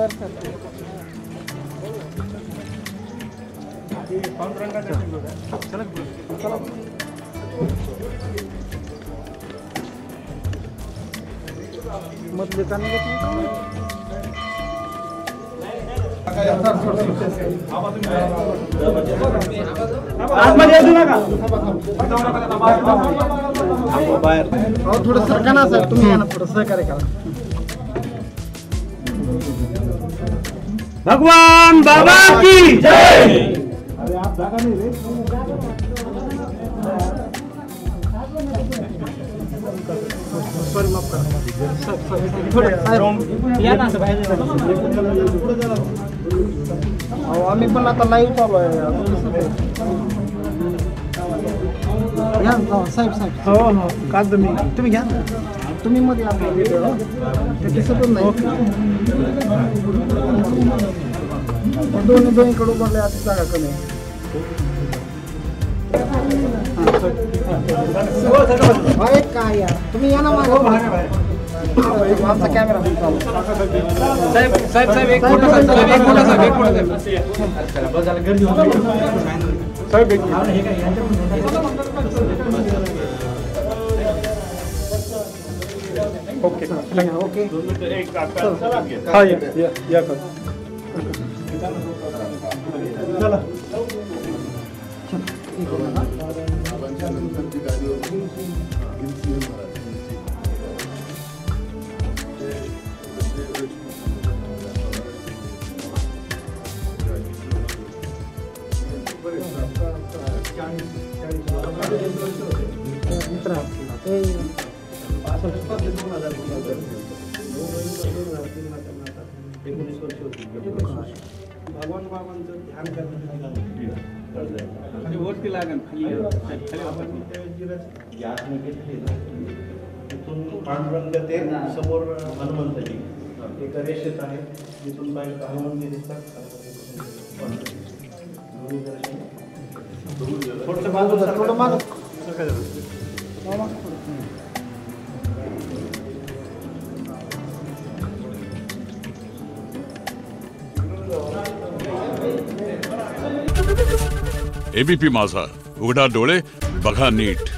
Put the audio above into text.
मधले चांगले थोडं सरकाना सर तुम्ही यांना थोडं सहकार्य करा. भगवान बाबा की जय. आम्ही पण आता लाईव्ह चालू आहे. साहेब साहेब हो हो का तुम्ही घ्या तुम्ही मध्ये आपला व्हिडिओ ते दिसतच नाही. दोन्हीकडे उभारले आता जागा कमी आहे. काय यार तुम्ही या ना माझा कॅमेरा चालू. साहेब साहेब साहेब एक फोटो साहेब एक फोटो साहेब एक फोटो साहेब गर्दी होती साहेब ओके ओके हा या कर चला भगवान बाबांचं ध्यान करण्यासाठी वरती लागेल तिथून पांडुरंग ते समोर हनुमंतजी एका रेषेत आहे. तिथून हनुमंती दिसतात. थोडं बाजूला थोडं मागं एबीपी माझा, उघडा डोळे बघा नीट.